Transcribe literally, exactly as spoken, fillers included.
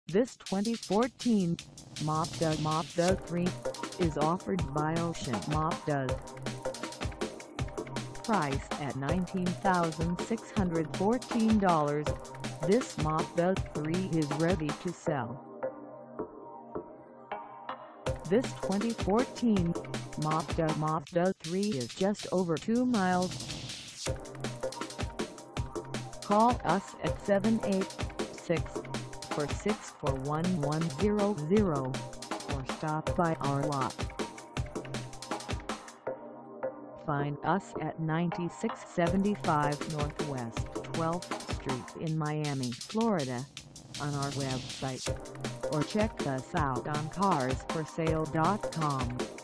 This twenty fourteen Mazda Mazda three is offered by OCEAN Mazda. Priced at nineteen thousand six hundred fourteen dollars, this Mazda three is ready to sell. This twenty fourteen Mazda Mazda three is just over two miles. Call us at seven eight six, four six four, one one zero zero or stop by our lot. Find us at ninety-six seventy-five Northwest twelfth Street in Miami, Florida, on our website, or check us out on cars for sale dot com.